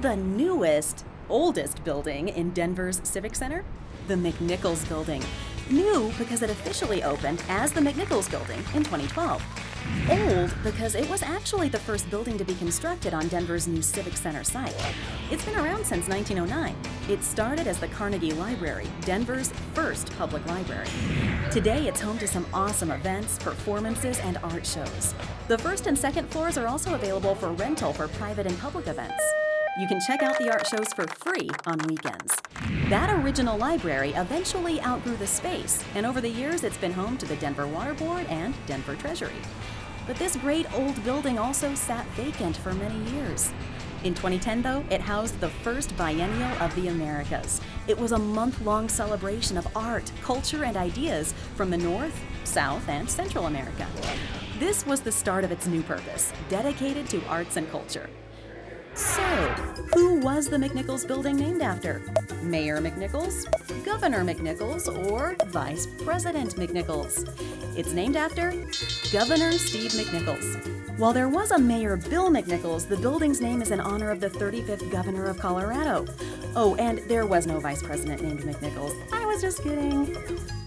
the newest, oldest building in Denver's Civic Center? The McNichols Building. New because it officially opened as the McNichols Building in 2012. Old because it was actually the first building to be constructed on Denver's new Civic Center site. It's been around since 1909. It started as the Carnegie Library, Denver's first public library. Today, it's home to some awesome events, performances, and art shows. The first and second floors are also available for rental for private and public events. You can check out the art shows for free on weekends. That original library eventually outgrew the space, and over the years it's been home to the Denver Water Board and Denver Treasury. But this great old building also sat vacant for many years. In 2010, though, it housed the first biennial of the Americas. It was a month-long celebration of art, culture, and ideas from the North, South, and Central America. This was the start of its new purpose, dedicated to arts and culture. So, who was the McNichols Building named after? Mayor McNichols, Governor McNichols, or Vice President McNichols? It's named after Governor Steve McNichols. While there was a Mayor Bill McNichols, the building's name is in honor of the 35th Governor of Colorado. Oh, and there was no Vice President named McNichols. I was just kidding.